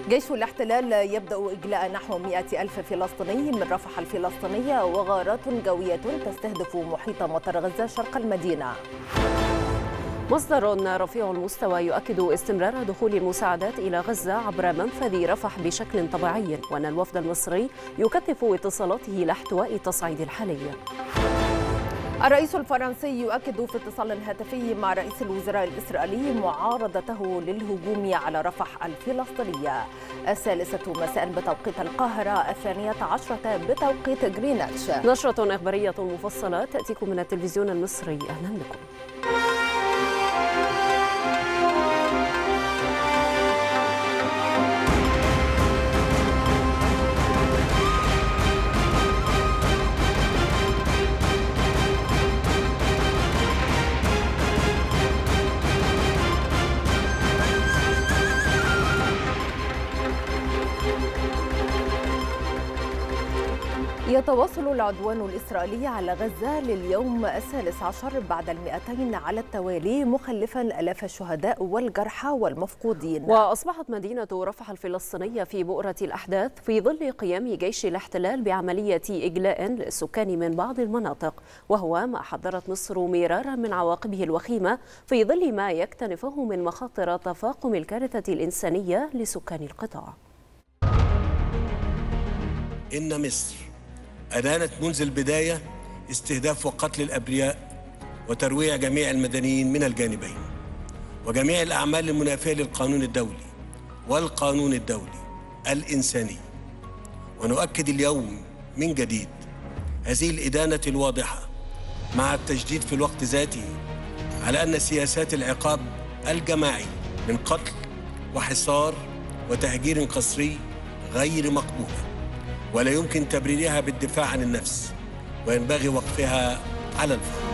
جيش الاحتلال يبدأ إجلاء نحو 100 ألف فلسطيني من رفح الفلسطينية، وغارات جوية تستهدف محيط مطار غزة شرق المدينة. مصدر رفيع المستوى يؤكد استمرار دخول المساعدات إلى غزة عبر منفذ رفح بشكل طبيعي، وأن الوفد المصري يكثف اتصالاته لاحتواء التصعيد الحالي. الرئيس الفرنسي يؤكد في اتصال هاتفي مع رئيس الوزراء الإسرائيلي معارضته للهجوم على رفح الفلسطينية. 1:00 مساء بتوقيت القاهرة، 12 بتوقيت غرينتش. نشرة إخبارية مفصلة تأتيكم من التلفزيون المصري، أهلا بكم. يتواصل العدوان الإسرائيلي على غزة لليوم 13 بعد 200 على التوالي، مخلفا آلاف الشهداء والجرحى والمفقودين. وأصبحت مدينة رفح الفلسطينية في بؤرة الأحداث في ظل قيام جيش الاحتلال بعملية إجلاء للسكان من بعض المناطق، وهو ما حذرت مصر مرارا من عواقبه الوخيمة في ظل ما يكتنفه من مخاطر تفاقم الكارثة الإنسانية لسكان القطاع. إن مصر أدانت منذ البداية استهداف وقتل الأبرياء وترويع جميع المدنيين من الجانبين، وجميع الأعمال المنافية للقانون الدولي والقانون الدولي الإنساني. ونؤكد اليوم من جديد هذه الإدانة الواضحة مع التشديد في الوقت ذاته على أن سياسات العقاب الجماعي من قتل وحصار وتهجير قسري غير مقبولة، ولا يمكن تبريرها بالدفاع عن النفس، وينبغي وقفها على الفور.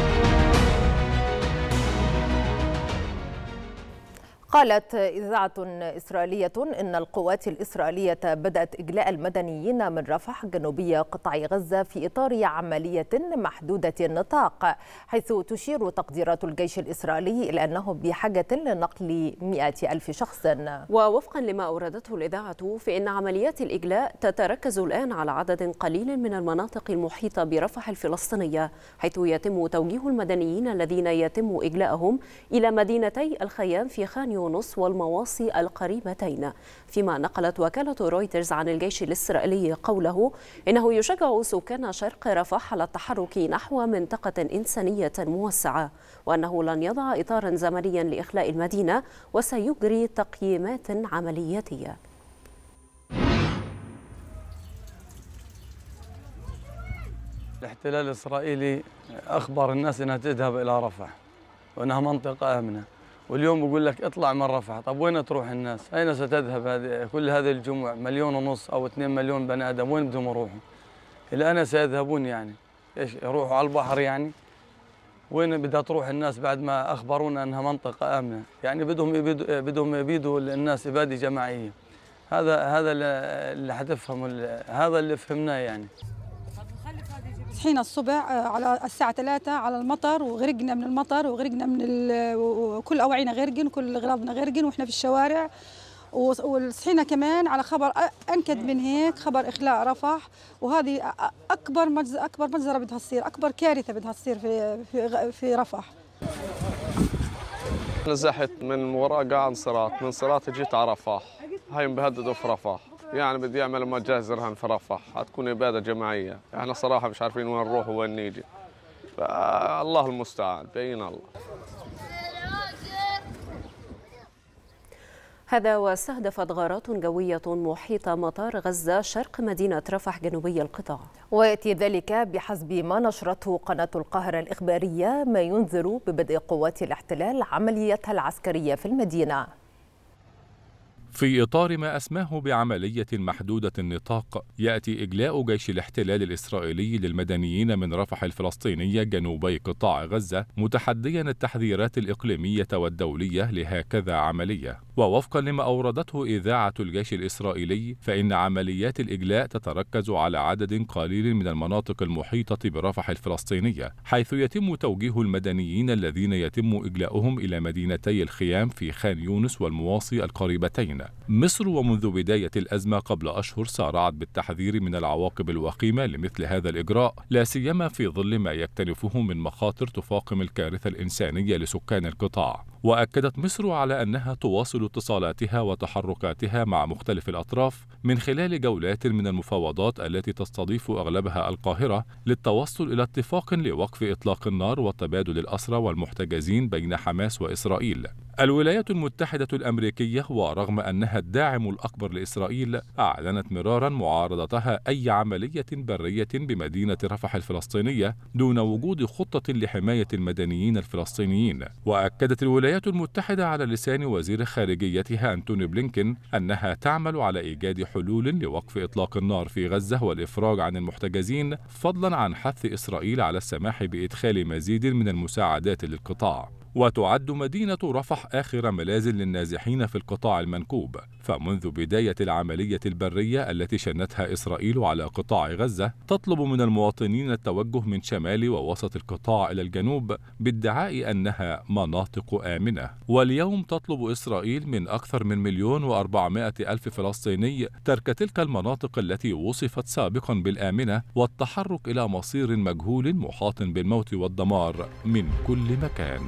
قالت إذاعة إسرائيلية إن القوات الإسرائيلية بدأت إجلاء المدنيين من رفح جنوبي قطاع غزة في إطار عملية محدودة النطاق، حيث تشير تقديرات الجيش الإسرائيلي إلى أنه بحاجة لنقل 100 ألف شخص. ووفقا لما أوردته الإذاعة، فإن عمليات الإجلاء تتركز الآن على عدد قليل من المناطق المحيطة برفح الفلسطينية، حيث يتم توجيه المدنيين الذين يتم إجلاءهم إلى مدينتي الخيام في خان يونس والمواصي القريبتين. فيما نقلت وكالة رويترز عن الجيش الإسرائيلي قوله إنه يشجع سكان شرق رفح على التحرك نحو منطقة إنسانية موسعة، وأنه لن يضع إطارا زمنيا لإخلاء المدينة وسيجري تقييمات عملياتية. الاحتلال الإسرائيلي أخبر الناس أنها تذهب إلى رفح وأنها منطقة آمنة، واليوم بقول لك اطلع من رفح. طب وين تروح الناس؟ أين ستذهب كل هذه الجموع؟ 1.5 مليون أو 2 مليون بني آدم، وين بدهم يروحوا؟ إلى أين سيذهبون يعني؟ إيش يروحوا على البحر يعني؟ وين بدها تروح الناس بعد ما أخبرونا أنها منطقة آمنة؟ يعني بدهم يبيدوا الناس إبادة جماعية. هذا اللي حتفهموا، هذا اللي فهمناه يعني. صحينا الصبح على الساعة 3 على المطر، وغرقنا من المطر وغرقنا من كل أوعينا غرقن، كل أغراضنا غرقن وإحنا في الشوارع. وصحينا كمان على خبر أنكد من هيك، خبر إخلاء رفح، وهذه أكبر مجزرة بدها تصير، أكبر كارثة بدها تصير في رفح. نزحت من وراء قاع صراط، من صراط جيت على رفح، هاي مبهددوا في رفح. يعني بدي يعملوا مجازر هن في رفح، حتكون إبادة جماعية. احنا صراحة مش عارفين وين نروح وين نيجي. الله المستعان، بين الله. هذا واستهدفت غارات جوية محيط مطار غزة شرق مدينة رفح جنوبي القطاع. ويأتي ذلك بحسب ما نشرته قناة القاهرة الإخبارية، ما ينذر ببدء قوات الاحتلال عمليتها العسكرية في المدينة. في إطار ما أسماه بعملية محدودة النطاق، يأتي إجلاء جيش الاحتلال الإسرائيلي للمدنيين من رفح الفلسطينية جنوبي قطاع غزة، متحديا التحذيرات الإقليمية والدولية لهكذا عملية. ووفقا لما أوردته إذاعة الجيش الإسرائيلي، فإن عمليات الإجلاء تتركز على عدد قليل من المناطق المحيطة برفح الفلسطينية، حيث يتم توجيه المدنيين الذين يتم إجلاؤهم إلى مدينتي الخيام في خان يونس والمواصي القريبتين. مصر ومنذ بداية الأزمة قبل أشهر سارعت بالتحذير من العواقب الوخيمة لمثل هذا الإجراء، لا سيما في ظل ما يكتنفه من مخاطر تفاقم الكارثة الإنسانية لسكان القطاع. وأكدت مصر على أنها تواصل اتصالاتها وتحركاتها مع مختلف الأطراف من خلال جولات من المفاوضات التي تستضيف أغلبها القاهرة للتوصل إلى اتفاق لوقف إطلاق النار وتبادل الأسرى والمحتجزين بين حماس وإسرائيل. الولايات المتحدة الأمريكية ورغم أنها الداعم الأكبر لإسرائيل أعلنت مرارا معارضتها أي عملية برية بمدينة رفح الفلسطينية دون وجود خطة لحماية المدنيين الفلسطينيين. وأكدت الولايات المتحدة على لسان وزير خارجيتها أنتوني بلينكين أنها تعمل على إيجاد حلول لوقف إطلاق النار في غزة والإفراج عن المحتجزين، فضلا عن حث إسرائيل على السماح بإدخال مزيد من المساعدات للقطاع. وتعد مدينة رفح آخر ملاذ للنازحين في القطاع المنكوب، فمنذ بداية العملية البرية التي شنتها إسرائيل على قطاع غزة تطلب من المواطنين التوجه من شمال ووسط القطاع إلى الجنوب بادعاء أنها مناطق آمنة. واليوم تطلب إسرائيل من أكثر من 1,400,000 فلسطيني ترك تلك المناطق التي وصفت سابقا بالآمنة والتحرك إلى مصير مجهول محاط بالموت والدمار من كل مكان.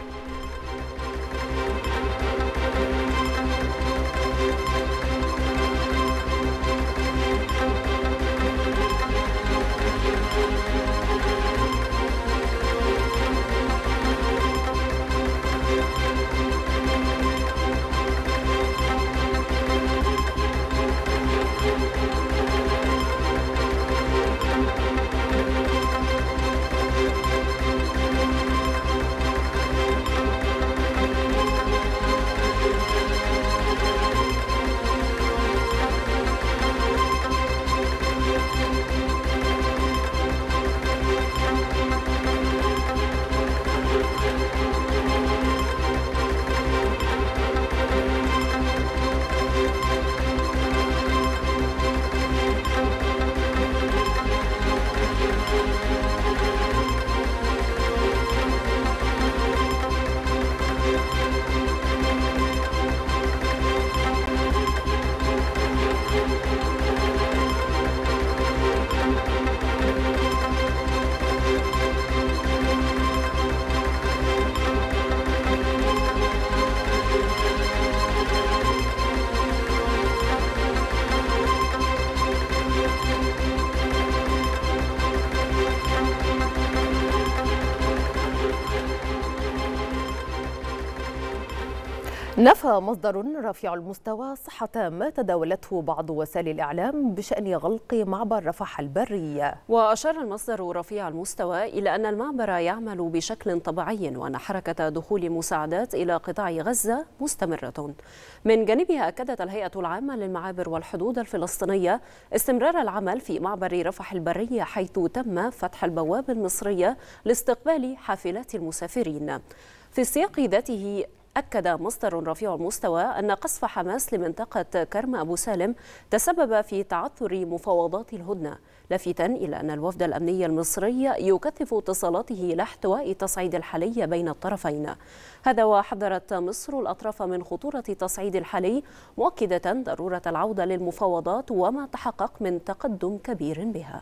نفى مصدر رفيع المستوى صحة ما تداولته بعض وسائل الإعلام بشأن غلق معبر رفح البري. وأشار المصدر رفيع المستوى إلى أن المعبر يعمل بشكل طبيعي وأن حركة دخول المساعدات إلى قطاع غزة مستمرة. من جانبها أكدت الهيئة العامة للمعابر والحدود الفلسطينية استمرار العمل في معبر رفح البري، حيث تم فتح البوابة المصرية لاستقبال حافلات المسافرين. في السياق ذاته أكد مصدر رفيع المستوى أن قصف حماس لمنطقة كرم أبو سالم تسبب في تعثر مفاوضات الهدنة، لافتا إلى أن الوفد الأمني المصري يكثف اتصالاته لاحتواء تصعيد الحالي بين الطرفين. هذا وحذرت مصر الأطراف من خطورة تصعيد الحالي، مؤكدة ضرورة العودة للمفاوضات وما تحقق من تقدم كبير بها.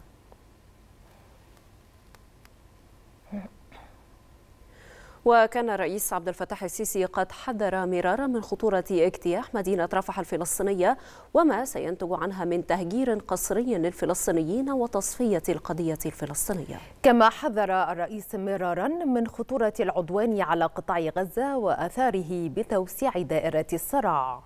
وكان الرئيس عبد الفتاح السيسي قد حذر مرارا من خطورة اجتياح مدينة رفح الفلسطينية وما سينتج عنها من تهجير قسري للفلسطينيين وتصفية القضية الفلسطينية. كما حذر الرئيس مرارا من خطورة العدوان على قطاع غزة وآثاره بتوسيع دائرة الصراع.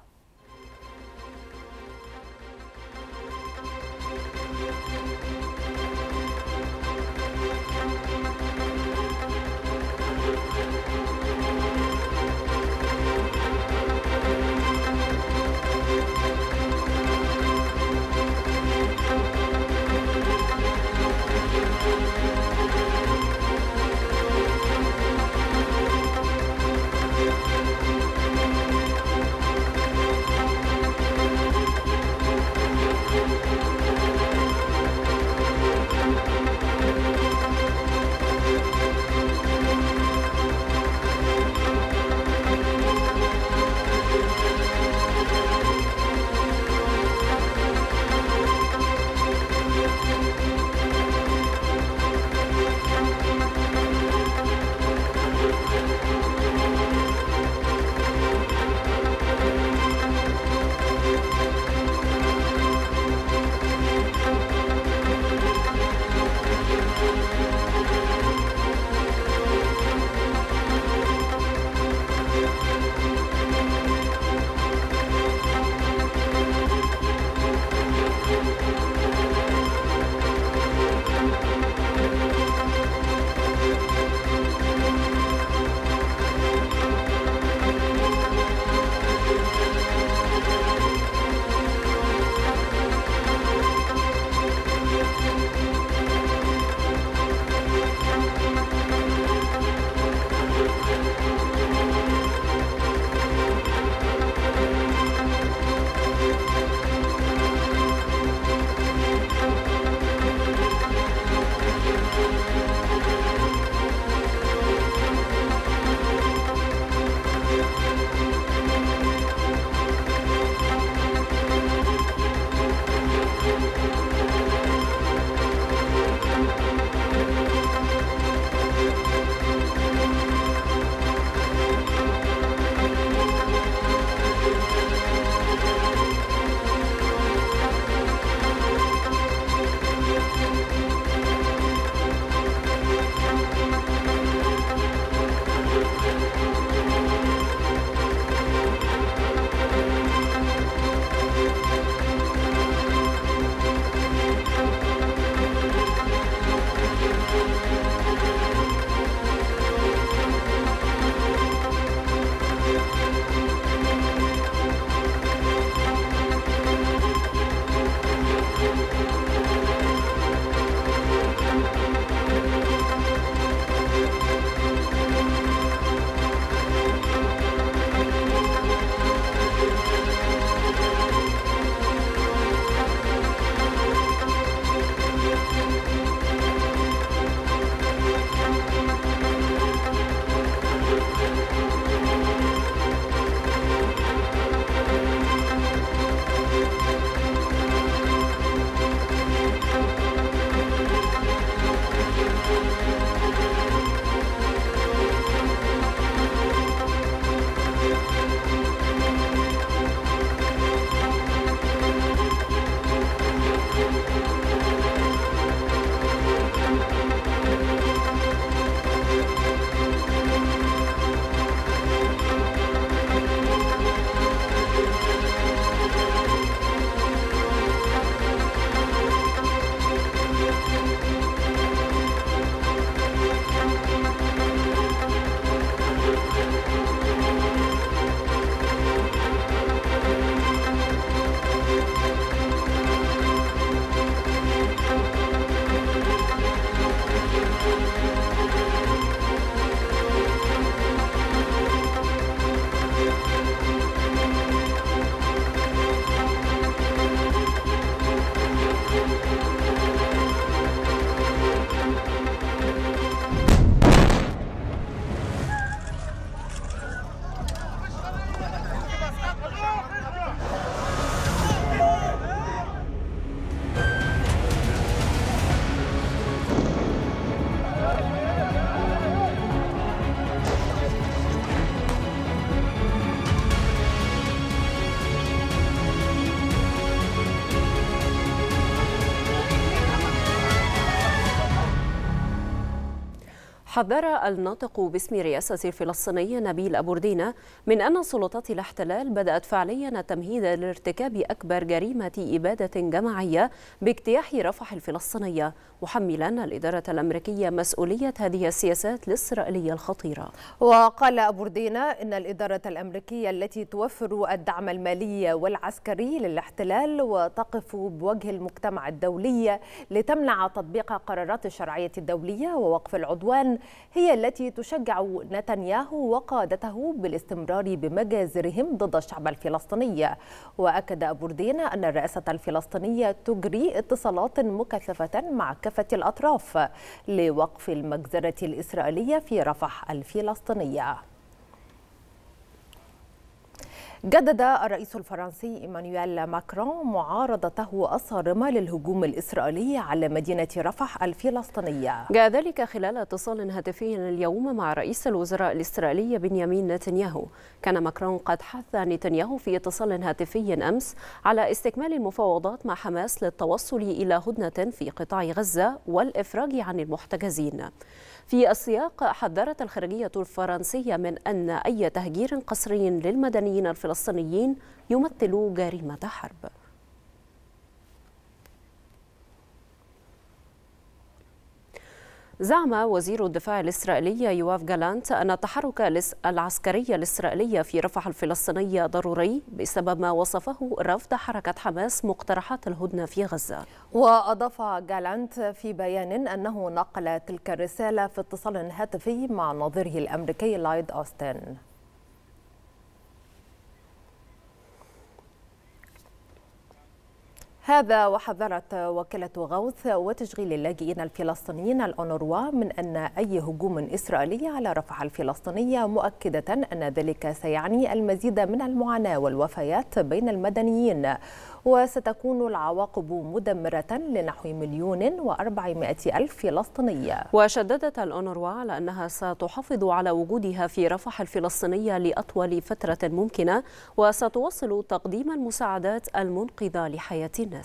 حذر الناطق باسم رئاسة الفلسطيني نبيل أبو ردينة من أن سلطات الاحتلال بدأت فعليا التمهيد لارتكاب أكبر جريمة إبادة جماعية باجتياح رفح الفلسطينية، محملا الإدارة الأمريكية مسؤولية هذه السياسات الإسرائيلية الخطيرة. وقال أبو ردينة إن الإدارة الأمريكية التي توفر الدعم المالي والعسكري للاحتلال وتقف بوجه المجتمع الدولي لتمنع تطبيق قرارات الشرعية الدولية ووقف العدوان هي التي تشجع نتنياهو وقادته بالاستمرار بمجازرهم ضد الشعب الفلسطيني. وأكد أبو ردينة أن الرئاسة الفلسطينية تجري اتصالات مكثفة مع كافة الأطراف لوقف المجزرة الإسرائيلية في رفح الفلسطينية. جدد الرئيس الفرنسي إيمانويل ماكرون معارضته الصارمة للهجوم الإسرائيلي على مدينة رفح الفلسطينية. جاء ذلك خلال اتصال هاتفي اليوم مع رئيس الوزراء الإسرائيلي بنيامين نتنياهو. كان ماكرون قد حث نتنياهو في اتصال هاتفي أمس على استكمال المفاوضات مع حماس للتوصل إلى هدنة في قطاع غزة والإفراج عن المحتجزين. في السياق حذرت الخارجية الفرنسية من أن أي تهجير قسري للمدنيين الفلسطينيين يمثل جريمة حرب. زعم وزير الدفاع الإسرائيلي يواف جالانت أن التحرك العسكري الإسرائيلي في رفح الفلسطينية ضروري بسبب ما وصفه رفض حركة حماس مقترحات الهدنة في غزة. وأضاف جالانت في بيان أنه نقل تلك الرسالة في اتصال هاتفي مع نظيره الأمريكي لويد أوستن. هذا وحذرت وكالة غوث وتشغيل اللاجئين الفلسطينيين الأونروا من أن أي هجوم إسرائيلي على رفح الفلسطينية، مؤكدة أن ذلك سيعني المزيد من المعاناة والوفيات بين المدنيين، وستكون العواقب مدمرة لنحو 1,400,000 فلسطيني. وشددت الأونروا على أنها ستحافظ على وجودها في رفح الفلسطينية لأطول فترة ممكنة، وستواصل تقديم المساعدات المنقذة لحياة الناس.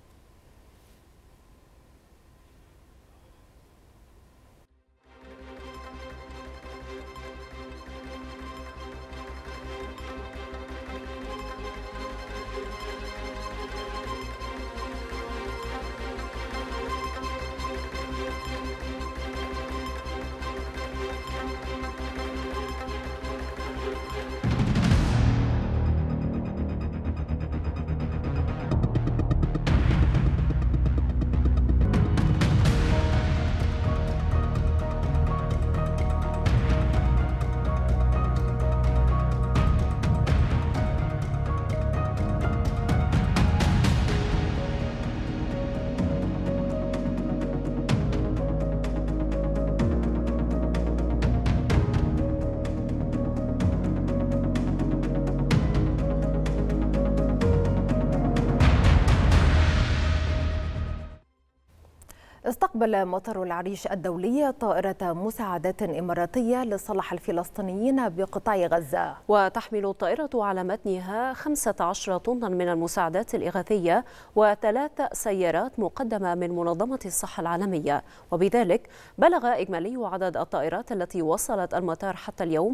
استقبل مطار العريش الدولي طائرة مساعدات إماراتية لصالح الفلسطينيين بقطاع غزة. وتحمل الطائرة على متنها 15 طنا من المساعدات الإغاثية و3 سيارات مقدمة من منظمة الصحة العالمية، وبذلك بلغ إجمالي عدد الطائرات التي وصلت المطار حتى اليوم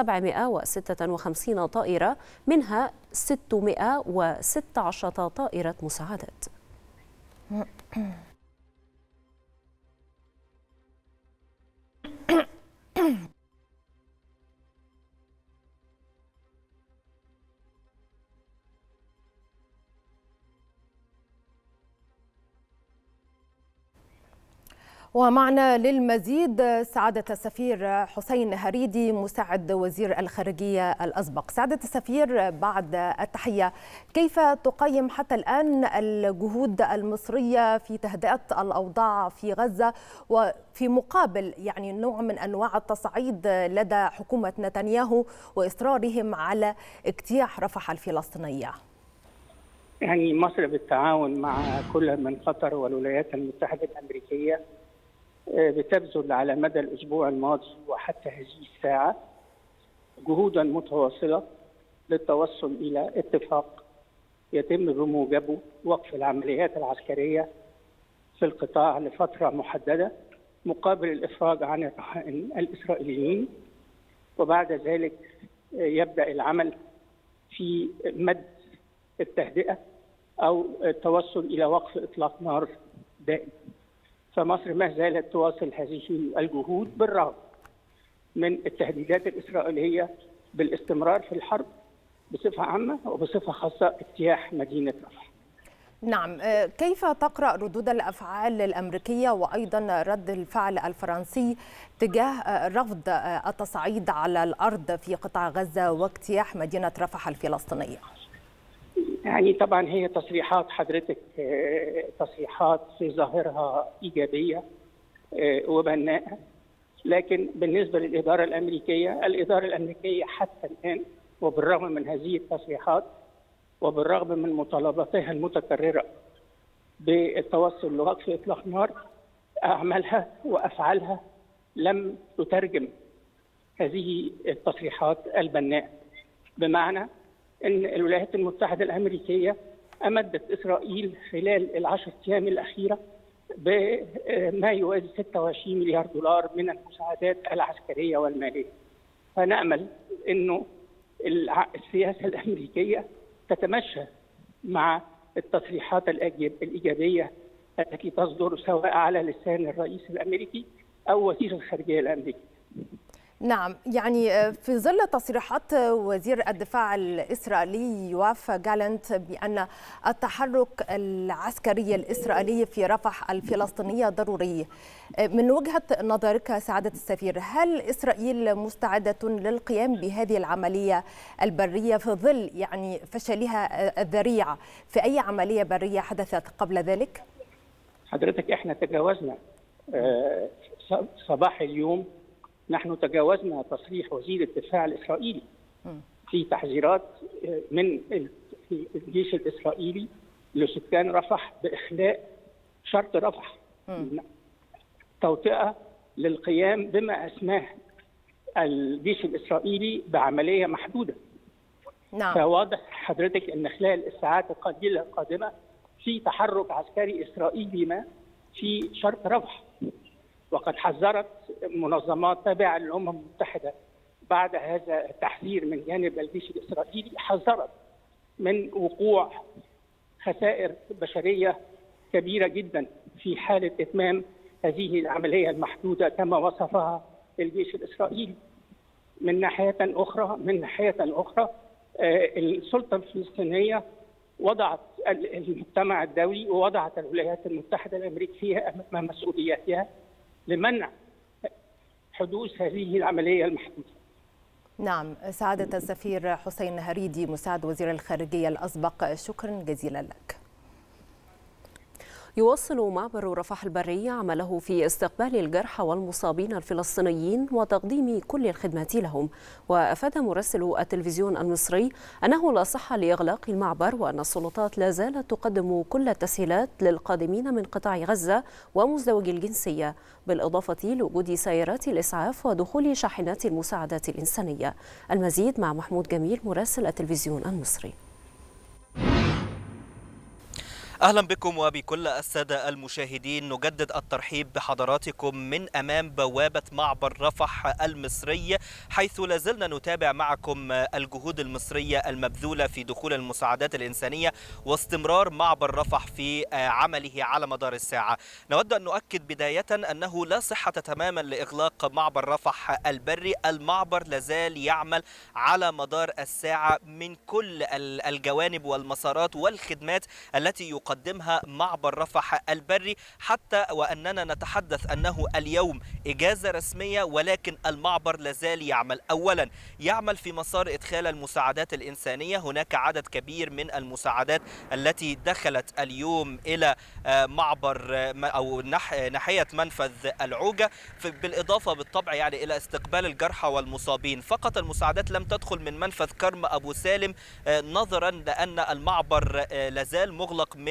756 طائرة، منها 616 طائرة مساعدات. ومعنا للمزيد سعادة السفير حسين هريدي مساعد وزير الخارجية الأسبق. سعادة السفير، بعد التحية، كيف تقيم حتى الآن الجهود المصرية في تهدئة الأوضاع في غزة، وفي مقابل يعني نوع من أنواع التصعيد لدى حكومة نتنياهو وإصرارهم على اجتياح رفح الفلسطينية؟ يعني مصر بالتعاون مع كل من قطر والولايات المتحدة الأمريكية بتبذل على مدى الأسبوع الماضي وحتى هذه الساعة جهودا متواصلة للتوصل إلى اتفاق يتم بموجبه وقف العمليات العسكرية في القطاع لفترة محددة مقابل الإفراج عن الرهائن الإسرائيليين، وبعد ذلك يبدأ العمل في مد التهدئة أو التوصل إلى وقف إطلاق نار دائم. فمصر ما زالت تواصل هذه الجهود بالرغم من التهديدات الإسرائيلية بالاستمرار في الحرب بصفة عامة وبصفة خاصة اجتياح مدينة رفح. نعم، كيف تقرأ ردود الأفعال الأمريكية وأيضا رد الفعل الفرنسي تجاه رفض التصعيد على الأرض في قطاع غزة واجتياح مدينة رفح الفلسطينية؟ يعني طبعا هي تصريحات حضرتك، تصريحات في ظاهرها إيجابية وبناءة، لكن بالنسبة للإدارة الأمريكية حتى الآن وبالرغم من هذه التصريحات وبالرغم من مطالباتها المتكررة بالتوصل لوقف إطلاق نار، أعمالها وأفعالها لم تترجم هذه التصريحات البناءة. بمعنى أن الولايات المتحدة الأمريكية أمدت إسرائيل خلال ال10 أيام الأخيرة بما يوازي 26 مليار دولار من المساعدات العسكرية والمالية. فنأمل أنه السياسة الأمريكية تتمشى مع التصريحات الإيجابية التي تصدر سواء على لسان الرئيس الأمريكي أو وزير الخارجية الأمريكي. نعم، يعني في ظل تصريحات وزير الدفاع الإسرائيلي يواف جالنت بأن التحرك العسكري الإسرائيلي في رفح الفلسطينية ضروري، من وجهة نظرك سعادة السفير، هل إسرائيل مستعدة للقيام بهذه العملية البرية في ظل يعني فشلها الذريع في أي عملية برية حدثت قبل ذلك؟ حضرتك احنا تجاوزنا صباح اليوم، نحن تجاوزنا تصريح وزير الدفاع الإسرائيلي في تحذيرات من الجيش الإسرائيلي لسكان رفح بإخلاء شرق رفح، توطئة للقيام بما أسماه الجيش الإسرائيلي بعملية محدودة. نعم. فواضح حضرتك أن خلال الساعات القليلة القادمة في تحرك عسكري إسرائيلي ما في شرق رفح، وقد حذرت منظمات تابعة للأمم المتحدة بعد هذا التحذير من جانب الجيش الإسرائيلي، حذرت من وقوع خسائر بشرية كبيرة جدا في حالة إتمام هذه العملية المحدودة كما وصفها الجيش الإسرائيلي. من ناحية أخرى السلطة الفلسطينية وضعت المجتمع الدولي ووضعت الولايات المتحدة الأمريكية أمام مسؤولياتها لمنع حدوث هذه العملية المحدودة. نعم، سعادة السفير حسين هريدي مساعد وزير الخارجية الأسبق، شكرا جزيلا لك. يواصل معبر رفح البري عمله في استقبال الجرحى والمصابين الفلسطينيين وتقديم كل الخدمات لهم. وأفاد مراسل التلفزيون المصري أنه لا صحة لإغلاق المعبر، وأن السلطات لا زالت تقدم كل التسهيلات للقادمين من قطاع غزة ومزدوجي الجنسية، بالإضافة لوجود سيارات الإسعاف ودخول شاحنات المساعدات الإنسانية. المزيد مع محمود جميل مراسل التلفزيون المصري. أهلا بكم وبكل السادة المشاهدين، نجدد الترحيب بحضراتكم من أمام بوابة معبر رفح المصري، حيث لازلنا نتابع معكم الجهود المصرية المبذولة في دخول المساعدات الإنسانية واستمرار معبر رفح في عمله على مدار الساعة. نود أن نؤكد بداية أنه لا صحة تماما لإغلاق معبر رفح البري، المعبر لازال يعمل على مدار الساعة من كل الجوانب والمسارات والخدمات التي يقدمها معبر رفح البري، حتى وأننا نتحدث أنه اليوم إجازة رسمية ولكن المعبر لازال يعمل. أولا يعمل في مسار إدخال المساعدات الإنسانية، هناك عدد كبير من المساعدات التي دخلت اليوم إلى معبر أو ناحية منفذ العوجة، بالإضافة بالطبع يعني إلى استقبال الجرحى والمصابين. فقط المساعدات لم تدخل من منفذ كرم أبو سالم نظرا لأن المعبر لازال مغلق من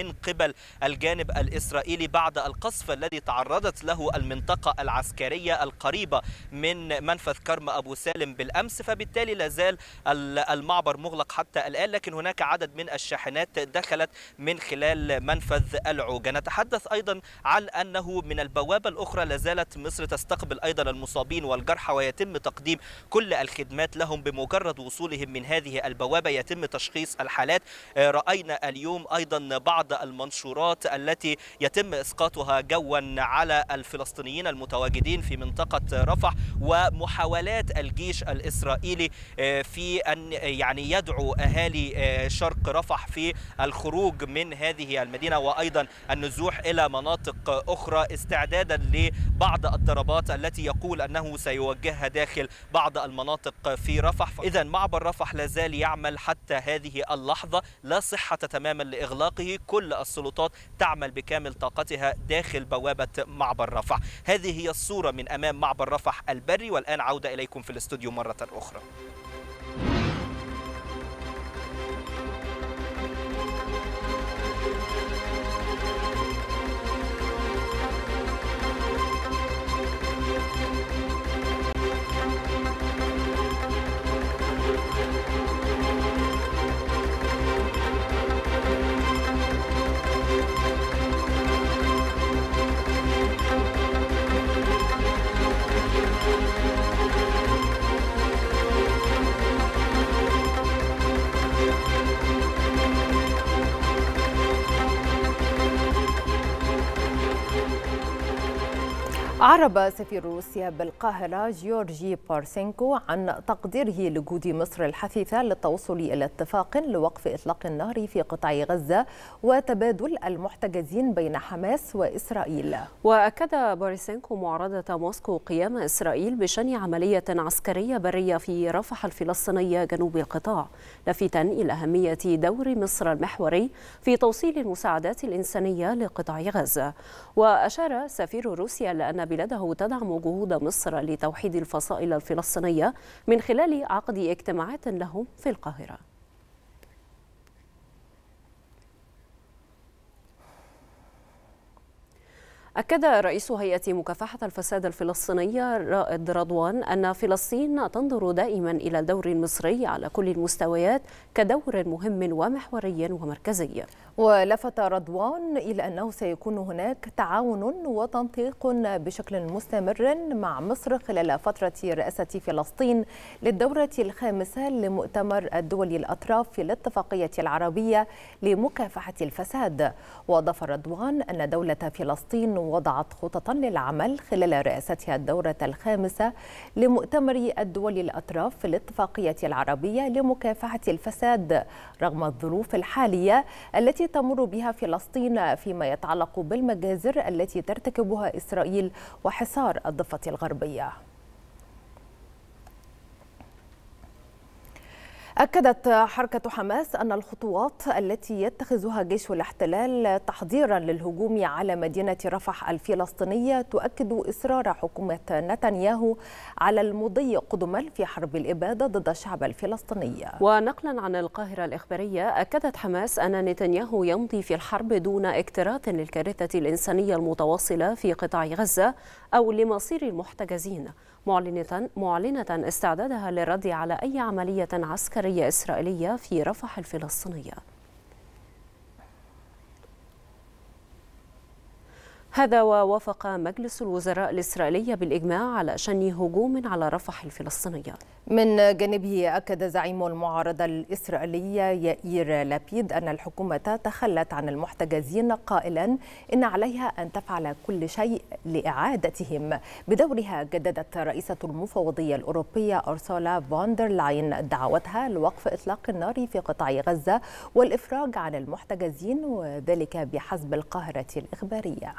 من قبل الجانب الإسرائيلي بعد القصف الذي تعرضت له المنطقة العسكرية القريبة من منفذ كرم أبو سالم بالأمس، فبالتالي لازال المعبر مغلق حتى الآن، لكن هناك عدد من الشاحنات دخلت من خلال منفذ العوجة. نتحدث أيضا عن أنه من البوابة الأخرى لازالت مصر تستقبل أيضا المصابين والجرحى، ويتم تقديم كل الخدمات لهم بمجرد وصولهم من هذه البوابة. يتم تشخيص الحالات. رأينا اليوم أيضا بعض المنشورات التي يتم إسقاطها جوا على الفلسطينيين المتواجدين في منطقة رفح، ومحاولات الجيش الإسرائيلي في أن يعني يدعو أهالي شرق رفح في الخروج من هذه المدينة وأيضا النزوح إلى مناطق أخرى استعدادا لبعض الضربات التي يقول أنه سيوجهها داخل بعض المناطق في رفح. إذن معبر رفح لا زال يعمل حتى هذه اللحظة، لا صحة تماما لإغلاقه. كل السلطات تعمل بكامل طاقتها داخل بوابة معبر رفح. هذه هي الصورة من أمام معبر رفح البري، والآن عودة إليكم في الاستوديو مرة أخرى. أعرب سفير روسيا بالقاهرة جيورجي بارسينكو عن تقديره لجهود مصر الحثيثة للتوصل إلى اتفاق لوقف إطلاق النار في قطاع غزة وتبادل المحتجزين بين حماس وإسرائيل. وأكد بارسينكو معارضة موسكو قيام إسرائيل بشن عملية عسكرية برية في رفح الفلسطينية جنوب القطاع، لافتا إلى أهمية دور مصر المحوري في توصيل المساعدات الإنسانية لقطاع غزة. وأشار سفير روسيا لأن بلاده تدعم جهود مصر لتوحيد الفصائل الفلسطينية من خلال عقد اجتماعات لهم في القاهرة. أكد رئيس هيئة مكافحة الفساد الفلسطينية رائد رضوان أن فلسطين تنظر دائما إلى الدور المصري على كل المستويات كدور مهم ومحوري ومركزي. ولفت رضوان إلى أنه سيكون هناك تعاون وتنسيق بشكل مستمر مع مصر خلال فترة رئاسة فلسطين للدورة الخامسة لمؤتمر الدول الأطراف في الاتفاقية العربية لمكافحة الفساد. وأضاف رضوان أن دولة فلسطين وضعت خططا للعمل خلال رئاستها الدورة الخامسة لمؤتمر الدول الأطراف في الاتفاقية العربية لمكافحة الفساد رغم الظروف الحالية التي تمر بها فلسطين فيما يتعلق بالمجازر التي ترتكبها إسرائيل وحصار الضفة الغربية. أكدت حركة حماس أن الخطوات التي يتخذها جيش الاحتلال تحضيرا للهجوم على مدينة رفح الفلسطينية تؤكد إصرار حكومة نتنياهو على المضي قدما في حرب الإبادة ضد الشعب الفلسطيني. ونقلا عن القاهرة الإخبارية، أكدت حماس أن نتنياهو يمضي في الحرب دون اكتراث للكارثة الإنسانية المتواصلة في قطاع غزة أو لمصير المحتجزين، معلنة استعدادها للرد على أي عملية عسكرية إسرائيلية في رفح الفلسطينية. هذا ووافق مجلس الوزراء الإسرائيلي بالإجماع على شن هجوم على رفح الفلسطينية. من جانبه أكد زعيم المعارضة الإسرائيلية يائير لابيد أن الحكومة تخلت عن المحتجزين قائلا إن عليها أن تفعل كل شيء لإعادتهم. بدورها جددت رئيسة المفوضية الأوروبية أرسولا فون لاين دعوتها لوقف إطلاق النار في قطاع غزة والإفراج عن المحتجزين، وذلك بحسب القاهرة الإخبارية.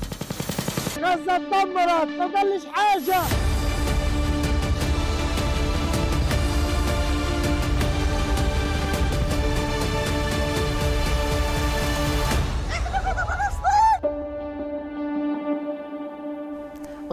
غزة اتدمرت، ما ضلش حاجة.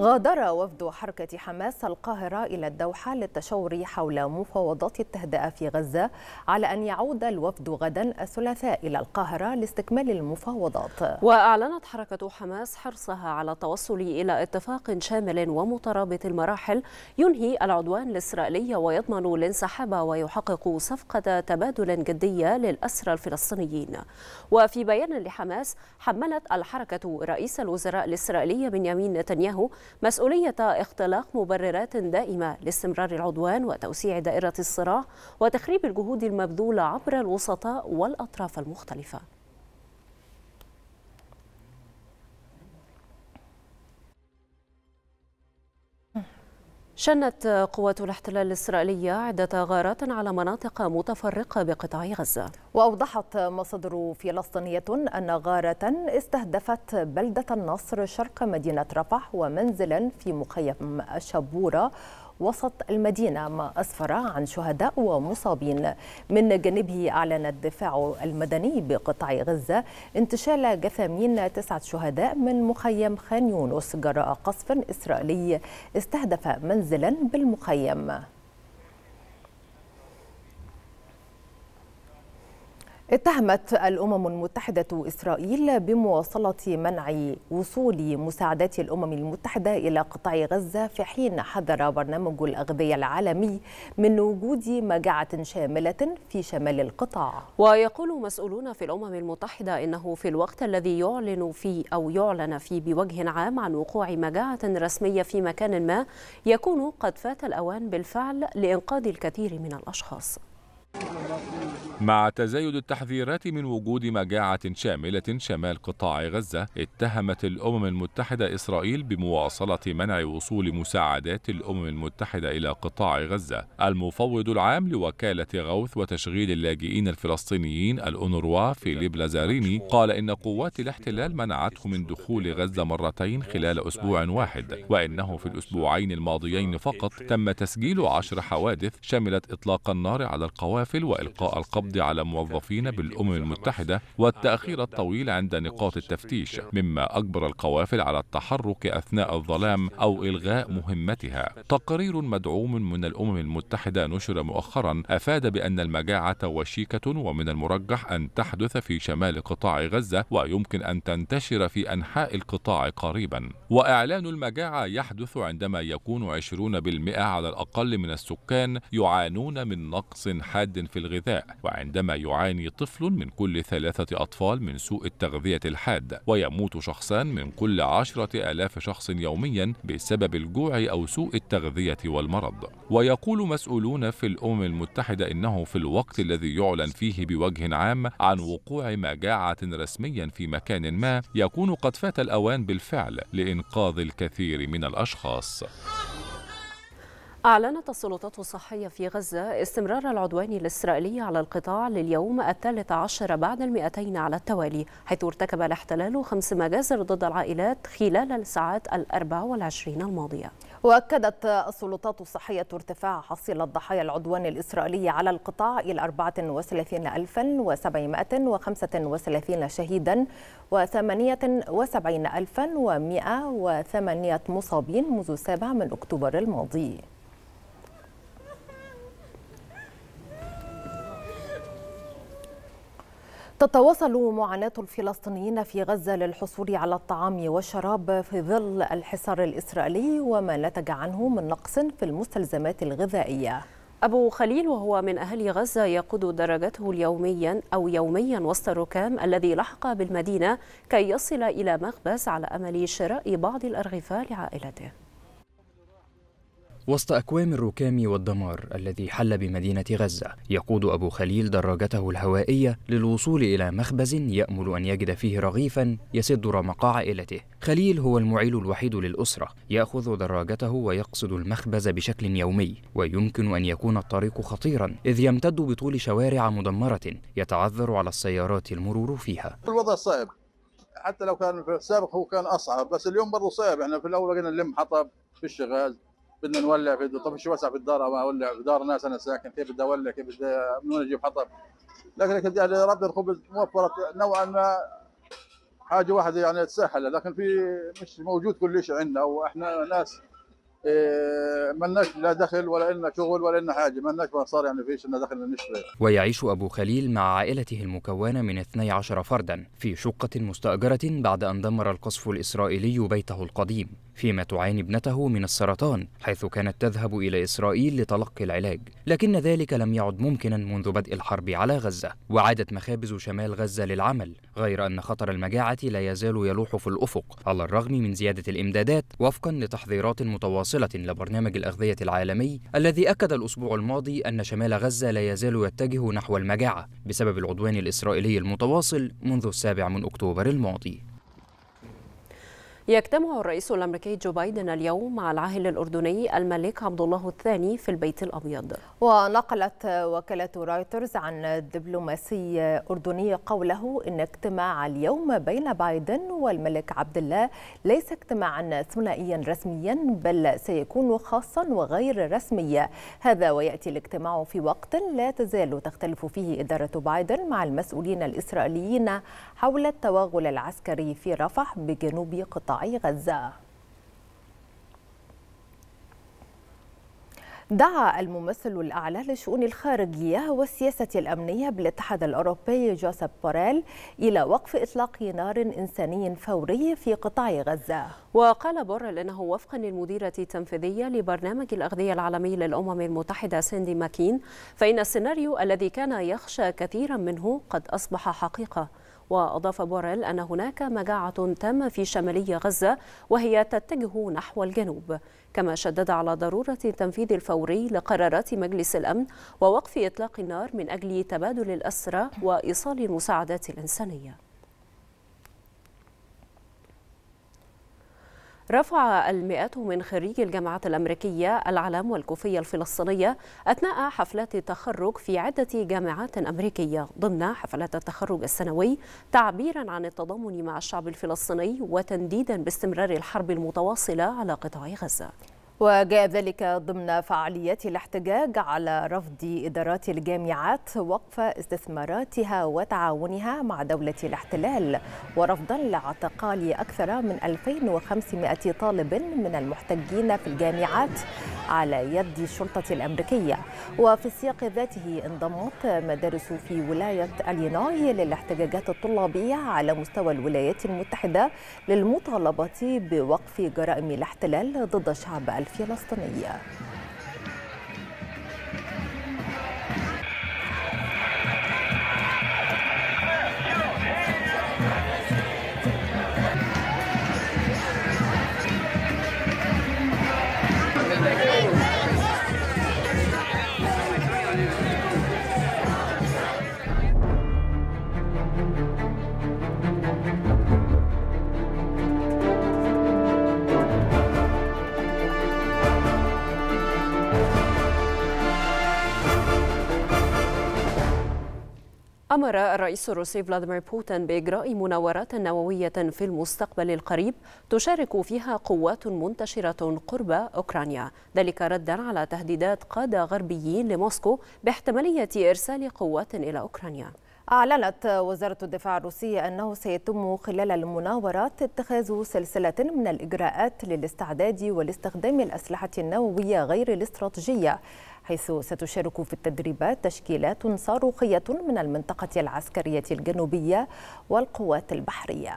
غادر وفد حركة حماس القاهرة إلى الدوحة للتشاور حول مفاوضات التهدئة في غزة، على أن يعود الوفد غدا الثلاثاء إلى القاهرة لاستكمال المفاوضات. وأعلنت حركة حماس حرصها على التوصل إلى اتفاق شامل ومترابط المراحل ينهي العدوان الإسرائيلي ويضمن الانسحاب ويحقق صفقة تبادل جدية للأسرى الفلسطينيين. وفي بيان لحماس، حملت الحركة رئيس الوزراء الإسرائيلي بنيامين نتنياهو مسؤولية اختلاق مبررات دائمة لاستمرار العدوان وتوسيع دائرة الصراع وتخريب الجهود المبذولة عبر الوسطاء والأطراف المختلفة. شنت قوات الاحتلال الإسرائيلية عدة غارات على مناطق متفرقة بقطاع غزة. وأوضحت مصادر فلسطينية أن غارة استهدفت بلدة النصر شرق مدينة رفح ومنزلا في مخيم الشبورة وسط المدينة، ما أسفر عن شهداء ومصابين. من جانبه أعلن الدفاع المدني بقطاع غزة انتشال جثامين 9 شهداء من مخيم خان يونس جراء قصف إسرائيلي استهدف منزلا بالمخيم. اتهمت الأمم المتحدة إسرائيل بمواصلة منع وصول مساعدات الأمم المتحدة إلى قطاع غزة، في حين حذر برنامج الأغذية العالمي من وجود مجاعة شاملة في شمال القطاع. ويقول مسؤولون في الأمم المتحدة إنه في الوقت الذي يعلن فيه بوجه عام عن وقوع مجاعة رسمية في مكان ما، يكون قد فات الأوان بالفعل لإنقاذ الكثير من الأشخاص. مع تزايد التحذيرات من وجود مجاعة شاملة شمال قطاع غزة، اتهمت الأمم المتحدة إسرائيل بمواصلة منع وصول مساعدات الأمم المتحدة إلى قطاع غزة. المفوض العام لوكالة غوث وتشغيل اللاجئين الفلسطينيين الأونروا فيليب لازاريني قال إن قوات الاحتلال منعته من دخول غزة مرتين خلال أسبوع واحد، وإنه في الأسبوعين الماضيين فقط تم تسجيل 10 حوادث شملت إطلاق النار على القوافل وإلقاء القبض على موظفين بالأمم المتحدة والتأخير الطويل عند نقاط التفتيش، مما أجبر القوافل على التحرك أثناء الظلام أو إلغاء مهمتها. تقرير مدعوم من الأمم المتحدة نشر مؤخرا أفاد بأن المجاعة وشيكة ومن المرجح أن تحدث في شمال قطاع غزة ويمكن أن تنتشر في أنحاء القطاع قريبا. وإعلان المجاعة يحدث عندما يكون 20% على الأقل من السكان يعانون من نقص حاد في الغذاء، وعندما يعاني طفل من كل 3 أطفال من سوء التغذية الحاد، ويموت شخصان من كل 10,000 شخص يوميا بسبب الجوع أو سوء التغذية والمرض. ويقول مسؤولون في الأمم المتحدة إنه في الوقت الذي يعلن فيه بوجه عام عن وقوع مجاعة رسميا في مكان ما، يكون قد فات الأوان بالفعل لإنقاذ الكثير من الأشخاص. أعلنت السلطات الصحية في غزة استمرار العدوان الإسرائيلي على القطاع لليوم 13 بعد 200 على التوالي، حيث ارتكب الاحتلال 5 مجازر ضد العائلات خلال الساعات 24 الماضية. وأكدت السلطات الصحية ارتفاع حصيلة ضحايا العدوان الإسرائيلي على القطاع إلى 34,735 شهيدا و78,108 مصابين منذ 7 من أكتوبر الماضي. تتواصل معاناة الفلسطينيين في غزة للحصول على الطعام والشراب في ظل الحصار الإسرائيلي وما نتج عنه من نقص في المستلزمات الغذائية. أبو خليل وهو من أهل غزة يقود دراجته يوميا وسط الركام الذي لحق بالمدينة كي يصل إلى مخبز على أمل شراء بعض الأرغفة لعائلته. وسط أكوام الركام والدمار الذي حل بمدينة غزة، يقود أبو خليل دراجته الهوائية للوصول إلى مخبز يأمل أن يجد فيه رغيفا يسد رمق عائلته. خليل هو المعيل الوحيد للأسرة، يأخذ دراجته ويقصد المخبز بشكل يومي، ويمكن أن يكون الطريق خطيرا إذ يمتد بطول شوارع مدمرة يتعذر على السيارات المرور فيها. الوضع صعب، حتى لو كان في السابق هو كان أصعب، بس اليوم برضه صعب. احنا في الأول بقينا نلم حطب في الشغال، بدنا نولع في طب شو وسع في الدار، ما اولع في دار ناس انا ساكن، كيف بدي اولع، كيف بدي من وين اجيب حطب. لكن يعني رد الخبز موفرت نوعا ما حاجه واحده يعني تسهل، لكن في مش موجود كل شيء عندنا، واحنا ناس مالناش لا دخل ولا لنا شغل ولا لنا حاجه، مالناش صار يعني فيش لنا دخل نشتغل. ويعيش أبو خليل مع عائلته المكونة من 12 فردا في شقة مستأجرة بعد أن دمر القصف الإسرائيلي بيته القديم، فيما تعاني ابنته من السرطان حيث كانت تذهب إلى إسرائيل لتلقي العلاج، لكن ذلك لم يعد ممكنا منذ بدء الحرب على غزة، وعادت مخابز شمال غزة للعمل، غير أن خطر المجاعة لا يزال يلوح في الأفق على الرغم من زيادة الإمدادات وفقا لتحذيرات متواصلة لبرنامج الأغذية العالمي الذي أكد الأسبوع الماضي أن شمال غزة لا يزال يتجه نحو المجاعة بسبب العدوان الإسرائيلي المتواصل منذ 7 أكتوبر الماضي. يجتمع الرئيس الأمريكي جو بايدن اليوم مع العاهل الأردني الملك عبد الله الثاني في البيت الأبيض. ونقلت وكالة رويترز عن دبلوماسي أردني قوله إن اجتماع اليوم بين بايدن والملك عبد الله ليس اجتماعا ثنائيا رسميا، بل سيكون خاصا وغير رسميا. هذا ويأتي الاجتماع في وقت لا تزال تختلف فيه إدارة بايدن مع المسؤولين الإسرائيليين حول التوغل العسكري في رفح بجنوب قطاع غزة. دعا الممثل الأعلى للشؤون الخارجية والسياسة الأمنية بالاتحاد الأوروبي جوزيف بوريل إلى وقف إطلاق نار إنساني فوري في قطاع غزة. وقال بوريل إنه وفقا للمديرة التنفيذية لبرنامج الأغذية العالمي للأمم المتحدة سيندي ماكين، فإن السيناريو الذي كان يخشى كثيرا منه قد أصبح حقيقة. وأضاف بوريل أن هناك مجاعة تامة في شمالي غزة وهي تتجه نحو الجنوب، كما شدد على ضرورة التنفيذ الفوري لقرارات مجلس الأمن ووقف إطلاق النار من أجل تبادل الأسرى وإيصال المساعدات الإنسانية. رفع المئات من خريجي الجامعات الأمريكية العلم والكوفية الفلسطينية أثناء حفلات التخرج في عدة جامعات أمريكية ضمن حفلات التخرج السنوي، تعبيرا عن التضامن مع الشعب الفلسطيني وتنديدا باستمرار الحرب المتواصلة على قطاع غزة. وجاء ذلك ضمن فعاليات الاحتجاج على رفض إدارات الجامعات وقف استثماراتها وتعاونها مع دولة الاحتلال، ورفضا لاعتقال أكثر من 2500 طالب من المحتجين في الجامعات على يد الشرطة الأمريكية. وفي السياق ذاته انضمت مدارس في ولاية إلينوي للاحتجاجات الطلابية على مستوى الولايات المتحدة للمطالبة بوقف جرائم الاحتلال ضد الشعب الفلسطيني. أمر الرئيس الروسي فلاديمير بوتين بإجراء مناورات نووية في المستقبل القريب تشارك فيها قوات منتشرة قرب أوكرانيا، ذلك ردا على تهديدات قادة غربيين لموسكو باحتمالية إرسال قوات إلى أوكرانيا. أعلنت وزارة الدفاع الروسية أنه سيتم خلال المناورات اتخاذ سلسلة من الإجراءات للاستعداد والاستخدام الأسلحة النووية غير الاستراتيجية، حيث ستشارك في التدريبات تشكيلات صاروخية من المنطقة العسكرية الجنوبية والقوات البحرية.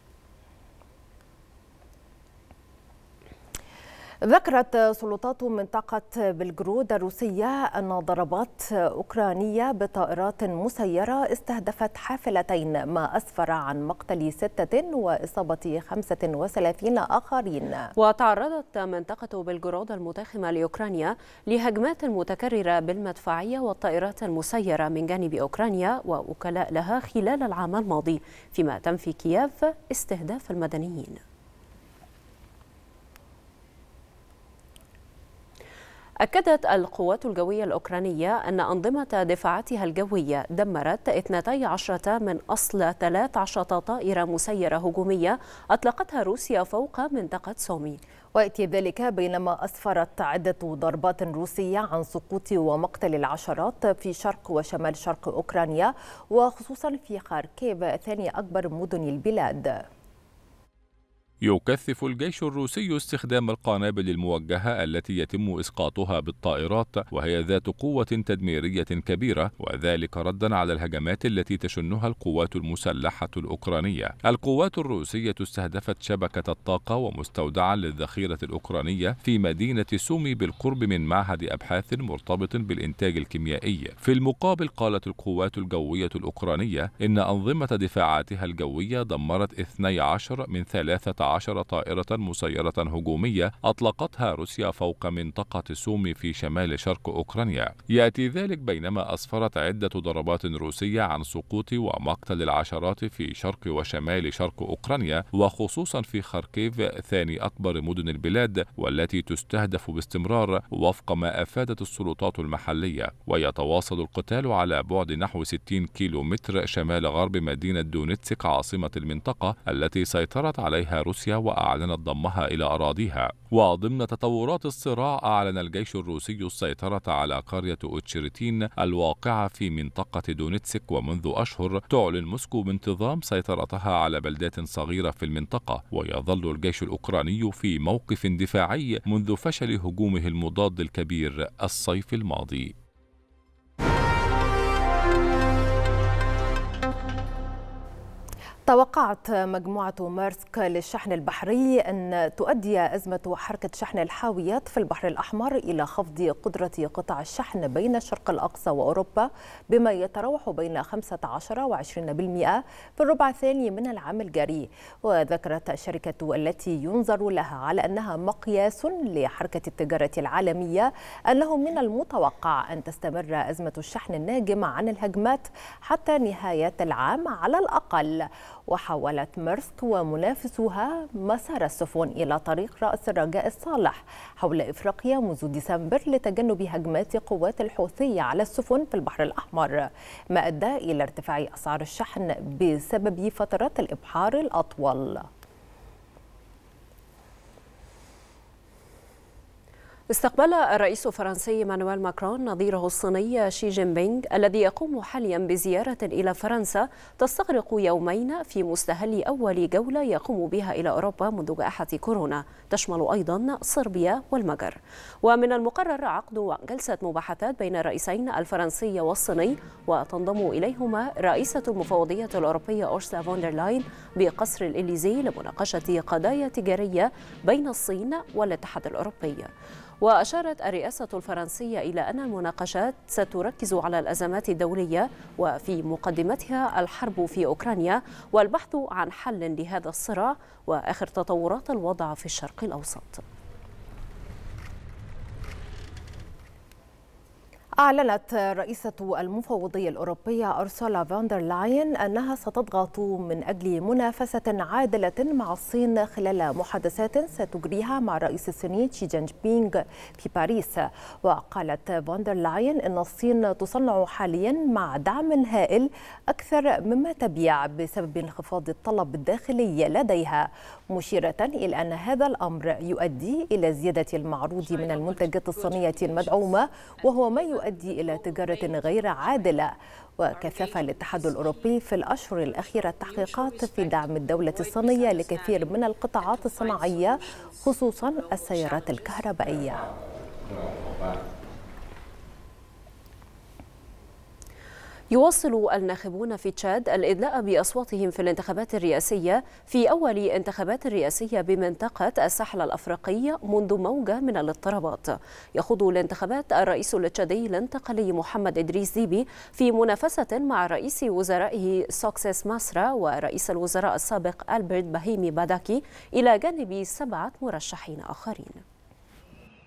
ذكرت سلطات منطقة بلغرود الروسية أن ضربات أوكرانية بطائرات مسيرة استهدفت حافلتين، ما أسفر عن مقتل 6 وإصابة 35 آخرين. وتعرضت منطقة بلغرود المتاخمة لأوكرانيا لهجمات متكررة بالمدفعية والطائرات المسيرة من جانب أوكرانيا ووكلاء لها خلال العام الماضي، فيما تنفي كييف استهداف المدنيين. أكدت القوات الجوية الأوكرانية أن أنظمة دفاعاتها الجوية دمرت 12 من أصل 13 طائرة مسيرة هجومية أطلقتها روسيا فوق منطقة سومي. ويأتي ذلك بينما أسفرت عدة ضربات روسية عن سقوط ومقتل العشرات في شرق وشمال شرق أوكرانيا، وخصوصا في خاركيف ثاني أكبر مدن البلاد. يكثف الجيش الروسي استخدام القنابل الموجهة التي يتم إسقاطها بالطائرات، وهي ذات قوة تدميرية كبيرة، وذلك ردا على الهجمات التي تشنها القوات المسلحة الأوكرانية. القوات الروسية استهدفت شبكة الطاقة ومستودعا للذخيرة الأوكرانية في مدينة سومي بالقرب من معهد أبحاث مرتبط بالإنتاج الكيميائي. في المقابل قالت القوات الجوية الأوكرانية إن أنظمة دفاعاتها الجوية دمرت 12 من 13 طائرة مسيرة هجومية أطلقتها روسيا فوق منطقة سومي في شمال شرق أوكرانيا. يأتي ذلك بينما أسفرت عدة ضربات روسية عن سقوط ومقتل العشرات في شرق وشمال شرق أوكرانيا، وخصوصا في خاركيف ثاني أكبر مدن البلاد، والتي تستهدف باستمرار وفق ما أفادت السلطات المحلية. ويتواصل القتال على بعد نحو 60 كيلومتر شمال غرب مدينة دونيتسك عاصمة المنطقة التي سيطرت عليها روسيا وأعلنت ضمها إلى أراضيها. وضمن تطورات الصراع أعلن الجيش الروسي السيطرة على قرية أوتشيرتين الواقعة في منطقة دونيتسك، ومنذ أشهر تعلن موسكو بانتظام سيطرتها على بلدات صغيرة في المنطقة. ويظل الجيش الأوكراني في موقف دفاعي منذ فشل هجومه المضاد الكبير الصيف الماضي. توقعت مجموعة ميرسك للشحن البحري أن تؤدي أزمة حركة شحن الحاويات في البحر الأحمر إلى خفض قدرة قطاع الشحن بين الشرق الأقصى وأوروبا بما يتراوح بين 15 و20% في الربع الثاني من العام الجاري. وذكرت الشركة التي ينظر لها على أنها مقياس لحركة التجارة العالمية أنه من المتوقع أن تستمر أزمة الشحن الناجمة عن الهجمات حتى نهاية العام على الأقل. وحاولت ميرسك ومنافسوها مسار السفن إلى طريق رأس الرجاء الصالح حول إفريقيا منذ ديسمبر لتجنب هجمات قوات الحوثي على السفن في البحر الأحمر، ما أدى إلى ارتفاع أسعار الشحن بسبب فترات الإبحار الأطول. استقبل الرئيس الفرنسي مانويل ماكرون نظيره الصيني شي جين بينغ الذي يقوم حاليا بزيارة إلى فرنسا تستغرق يومين في مستهل أول جولة يقوم بها إلى أوروبا منذ جائحة كورونا، تشمل أيضا صربيا والمجر. ومن المقرر عقد جلسة مباحثات بين الرئيسين الفرنسي والصيني، وتنضم إليهما رئيسة المفوضية الأوروبية أورسولا فون دير لاين بقصر الإليزي لمناقشة قضايا تجارية بين الصين والاتحاد الأوروبي. وأشارت الرئاسة الفرنسية إلى أن المناقشات ستركز على الأزمات الدولية وفي مقدمتها الحرب في أوكرانيا والبحث عن حل لهذا الصراع وآخر تطورات الوضع في الشرق الأوسط. أعلنت رئيسة المفوضية الأوروبية أورسولا فون دير لاين أنها ستضغط من أجل منافسة عادلة مع الصين خلال محادثات ستجريها مع الرئيس الصيني شي جين بينغ في باريس. وقالت فون دير لاين أن الصين تصنع حاليا مع دعم هائل أكثر مما تبيع بسبب انخفاض الطلب الداخلي لديها، مشيرة إلى أن هذا الأمر يؤدي إلى زيادة المعروض من المنتجات الصينية المدعومة، وهو ما يؤدي إلى تجارة غير عادلة. وكثف الاتحاد الأوروبي في الأشهر الأخيرة التحقيقات في دعم الدولة الصينية لكثير من القطاعات الصناعية خصوصا السيارات الكهربائية. يواصل الناخبون في تشاد الإدلاء بأصواتهم في الانتخابات الرئاسية في أول انتخابات رئاسية بمنطقة الساحل الأفريقي منذ موجة من الاضطرابات. يخوض الانتخابات الرئيس التشادي الانتقالي محمد إدريس ديبي في منافسة مع رئيس وزرائه سوكسيس ماسرا ورئيس الوزراء السابق ألبرت باهيمي باداكي إلى جانب 7 مرشحين آخرين.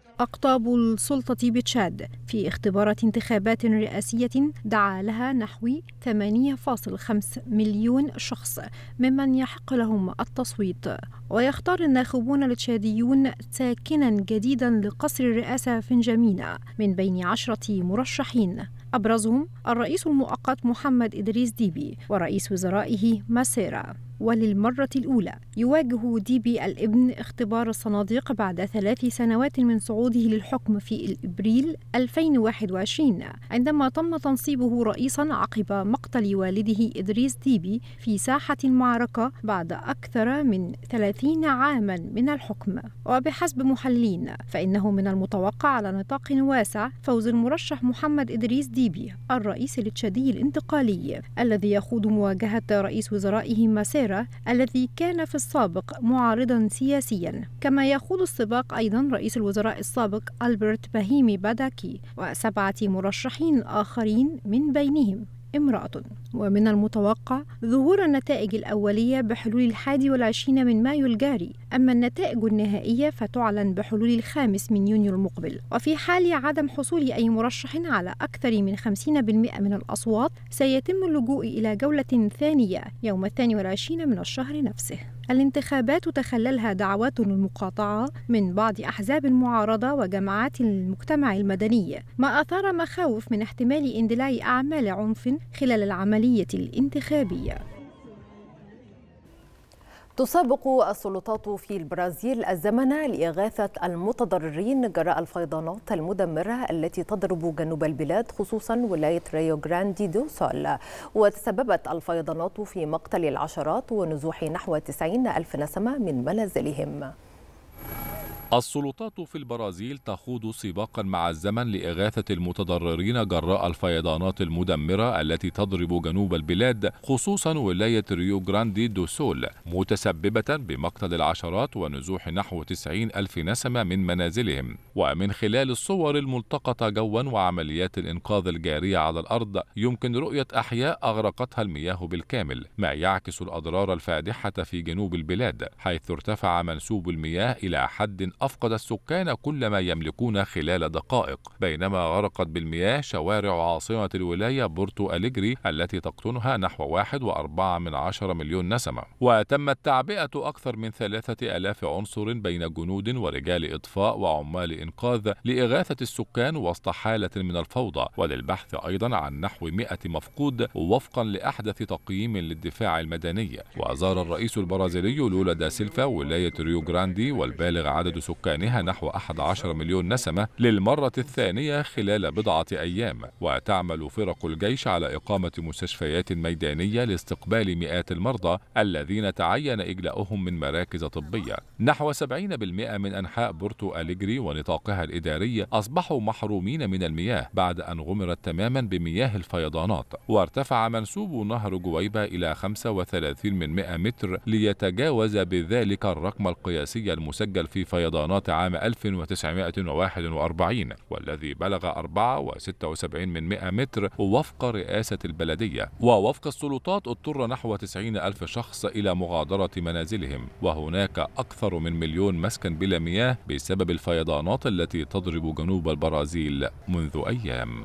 أقطاب السلطة بتشاد في اختبارات انتخابات رئاسية دعا لها نحو 8.5 مليون شخص ممن يحق لهم التصويت. ويختار الناخبون التشاديون ساكنا جديدا لقصر الرئاسة في نجامينا من بين 10 مرشحين، أبرزهم الرئيس المؤقت محمد إدريس ديبي ورئيس وزرائه ماسيرا. وللمرة الأولى يواجه ديبي الابن اختبار الصناديق بعد 3 سنوات من صعوده للحكم في أبريل 2021 عندما تم تنصيبه رئيسا عقب مقتل والده إدريس ديبي في ساحة المعركة بعد أكثر من 30 عاما من الحكم. وبحسب محللين فإنه من المتوقع على نطاق واسع فوز المرشح محمد إدريس ديبي الرئيس التشادي الانتقالي الذي يخوض مواجهة رئيس وزرائه ماسيرا الذي كان في السابق معارضا سياسيا، كما يخوض السباق أيضا رئيس الوزراء السابق ألبرت باهيمي باداكي و7 مرشحين آخرين من بينهم امرأة. ومن المتوقع ظهور النتائج الأولية بحلول 21 من مايو الجاري، أما النتائج النهائية فتعلن بحلول 5 من يونيو المقبل. وفي حال عدم حصول أي مرشح على أكثر من 50% من الأصوات سيتم اللجوء إلى جولة ثانية يوم 22 من الشهر نفسه. الانتخابات تخللها دعوات للمقاطعة من بعض أحزاب المعارضة وجماعات المجتمع المدني، ما أثار مخاوف من احتمال اندلاع أعمال عنف خلال العملية الانتخابية. تسابق السلطات في البرازيل الزمن لإغاثة المتضررين جراء الفيضانات المدمرة التي تضرب جنوب البلاد خصوصا ولاية ريو جراندي دو سول. وتسببت الفيضانات في مقتل العشرات ونزوح نحو 90,000 نسمة من منازلهم. السلطات في البرازيل تخوض سباقا مع الزمن لإغاثة المتضررين جراء الفيضانات المدمرة التي تضرب جنوب البلاد خصوصا ولاية ريو جراندي دو سول، متسببة بمقتل العشرات ونزوح نحو 90,000 نسمة من منازلهم. ومن خلال الصور الملتقطة جوا وعمليات الإنقاذ الجارية على الأرض يمكن رؤية أحياء أغرقتها المياه بالكامل، ما يعكس الأضرار الفادحة في جنوب البلاد، حيث ارتفع منسوب المياه إلى حد أفقد السكان كل ما يملكون خلال دقائق، بينما غرقت بالمياه شوارع عاصمة الولاية بورتو أليجري التي تقطنها نحو 1.4 مليون نسمة. وتمت تعبئة أكثر من 3,000 عنصر بين جنود ورجال إطفاء وعمال إنقاذ لإغاثة السكان وسط حالة من الفوضى، وللبحث أيضا عن نحو 100 مفقود وفقا لأحدث تقييم للدفاع المدني. وزار الرئيس البرازيلي لولا دا سيلفا ولاية ريو جراندي والبالغ عدد سكانها نحو 11 مليون نسمة للمرة الثانية خلال بضعة أيام. وتعمل فرق الجيش على إقامة مستشفيات ميدانية لاستقبال مئات المرضى الذين تعين إجلاؤهم من مراكز طبية. نحو 70% من أنحاء بورتو أليجري ونطاقها الإداري أصبحوا محرومين من المياه بعد أن غمرت تماما بمياه الفيضانات. وارتفع منسوب نهر جويبة إلى 35 متر ليتجاوز بذلك الرقم القياسي المسجل في فيضانات عام 1941 والذي بلغ 4.76 متر وفق رئاسة البلدية. ووفق السلطات اضطر نحو 90,000 شخص إلى مغادرة منازلهم، وهناك أكثر من 1,000,000 مسكن بلا مياه بسبب الفيضانات التي تضرب جنوب البرازيل منذ أيام.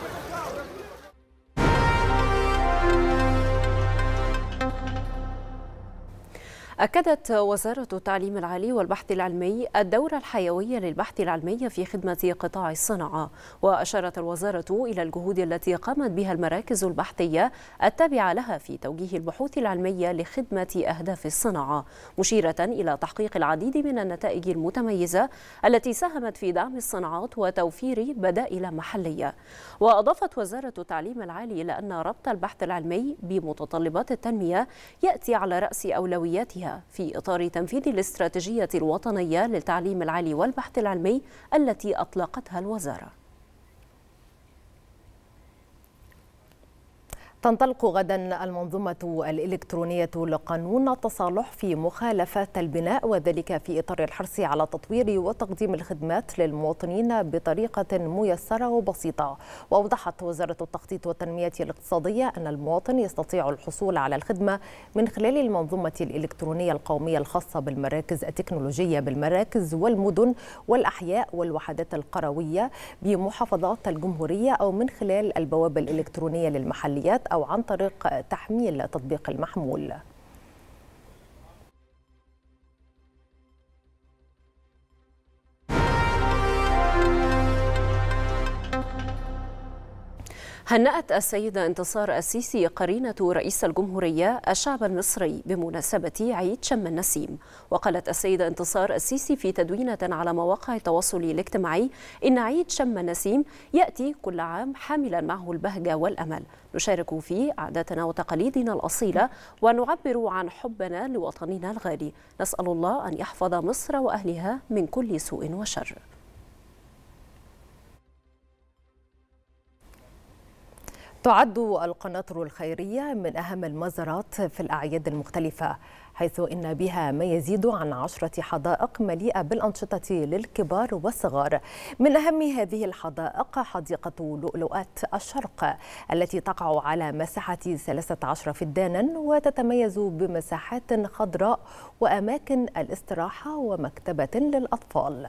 أكدت وزارة التعليم العالي والبحث العلمي الدور الحيوي للبحث العلمي في خدمة قطاع الصناعة. وأشارت الوزارة إلى الجهود التي قامت بها المراكز البحثية التابعة لها في توجيه البحوث العلمية لخدمة أهداف الصناعة، مشيرة إلى تحقيق العديد من النتائج المتميزة التي ساهمت في دعم الصناعات وتوفير بدائل محلية. وأضافت وزارة التعليم العالي إلى أن ربط البحث العلمي بمتطلبات التنمية يأتي على رأس أولوياتها في إطار تنفيذ الاستراتيجية الوطنية للتعليم العالي والبحث العلمي التي أطلقتها الوزارة. تنطلق غدا المنظومة الإلكترونية لقانون التصالح في مخالفة البناء، وذلك في إطار الحرص على تطوير وتقديم الخدمات للمواطنين بطريقة ميسرة وبسيطة. وأوضحت وزارة التخطيط والتنمية الاقتصادية أن المواطن يستطيع الحصول على الخدمة من خلال المنظومة الإلكترونية القومية الخاصة بالمراكز التكنولوجية بالمراكز والمدن والأحياء والوحدات القروية بمحافظات الجمهورية، أو من خلال البوابة الإلكترونية للمحليات، أو عن طريق تحميل تطبيق المحمول. هنأت السيدة انتصار السيسي قرينة رئيس الجمهورية الشعب المصري بمناسبة عيد شم النسيم. وقالت السيدة انتصار السيسي في تدوينة على مواقع التواصل الاجتماعي إن عيد شم النسيم يأتي كل عام حاملا معه البهجة والأمل، نشارك فيه عاداتنا وتقاليدنا الأصيلة ونعبر عن حبنا لوطننا الغالي. نسأل الله أن يحفظ مصر وأهلها من كل سوء وشر. تعد القناطر الخيرية من أهم المزارات في الأعياد المختلفة، حيث إن بها ما يزيد عن 10 حدائق مليئة بالأنشطة للكبار والصغار. من أهم هذه الحدائق حديقة لؤلؤات الشرق التي تقع على مساحة 13 فدانا، وتتميز بمساحات خضراء وأماكن الاستراحة ومكتبة للأطفال.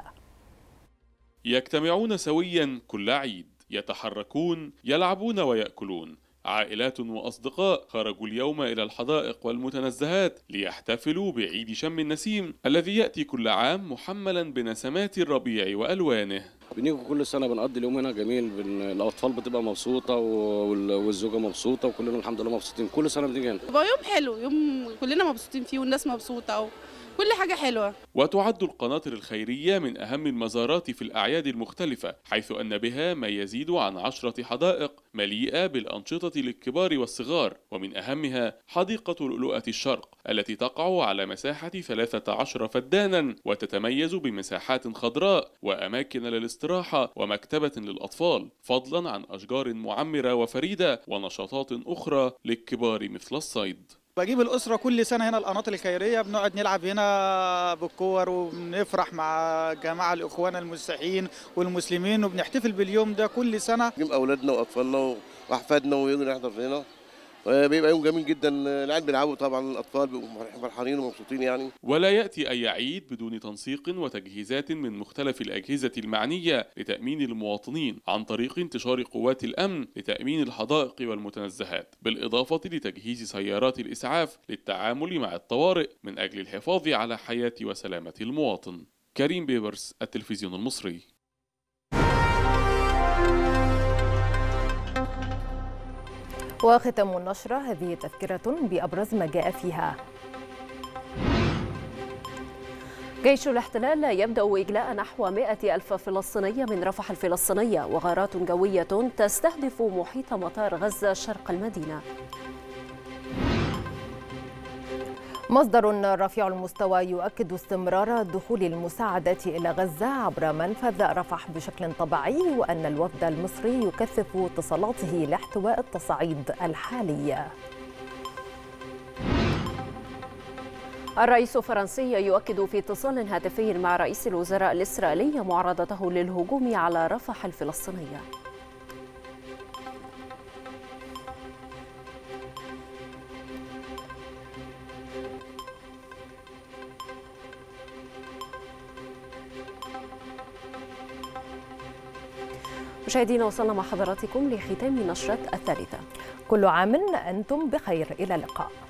يجتمعون سويا كل عيد، يتحركون، يلعبون ويأكلون. عائلات وأصدقاء خرجوا اليوم إلى الحدائق والمتنزهات ليحتفلوا بعيد شم النسيم الذي يأتي كل عام محملا بنسمات الربيع وألوانه. بنيجي كل سنة بنقضي اليوم هنا جميل، الأطفال بتبقى مبسوطة والزوجة مبسوطة وكلنا الحمد لله مبسوطين. كل سنة بنيجي هنا يبقى يوم حلو، يوم كلنا مبسوطين فيه والناس مبسوطة كل حاجة حلوة. وتعد القناطر الخيرية من أهم المزارات في الأعياد المختلفة، حيث أن بها ما يزيد عن 10 حدائق مليئة بالأنشطة للكبار والصغار، ومن أهمها حديقة لؤلؤة الشرق التي تقع على مساحة 13 فدانا، وتتميز بمساحات خضراء وأماكن للاستراحة ومكتبة للأطفال، فضلا عن أشجار معمرة وفريدة ونشاطات أخرى للكبار مثل الصيد. بجيب الأسرة كل سنة هنا القناطر الخيرية، بنقعد نلعب هنا بالكور وبنفرح مع جماعة الإخوان المسيحيين والمسلمين، وبنحتفل باليوم ده كل سنة. نجيب أولادنا وأطفالنا وأحفادنا ويجوا نحضر هنا، بيبقى يوم جميل جدا. العيال بيلعبوا طبعا، الأطفال بيبقوا فرحانين ومبسوطين يعني. ولا يأتي أي عيد بدون تنسيق وتجهيزات من مختلف الأجهزة المعنية لتأمين المواطنين عن طريق انتشار قوات الأمن لتأمين الحدائق والمتنزهات، بالإضافة لتجهيز سيارات الإسعاف للتعامل مع الطوارئ من أجل الحفاظ على حياة وسلامة المواطن. كريم بيبرس، التلفزيون المصري. وختام النشرة هذه تذكرة بأبرز ما جاء فيها. جيش الاحتلال يبدأ إجلاء نحو 100,000 فلسطيني من رفح الفلسطينية، وغارات جوية تستهدف محيط مطار غزة شرق المدينة. مصدر رفيع المستوى يؤكد استمرار دخول المساعدات إلى غزة عبر منفذ رفح بشكل طبيعي، وأن الوفد المصري يكثف اتصالاته لاحتواء التصعيد الحالي. الرئيس الفرنسي يؤكد في اتصال هاتفي مع رئيس الوزراء الإسرائيلي معارضته للهجوم على رفح الفلسطينية. مشاهدينا، وصلنا مع حضراتكم لختام نشرة الثالثة. كل عام أنتم بخير، إلى اللقاء.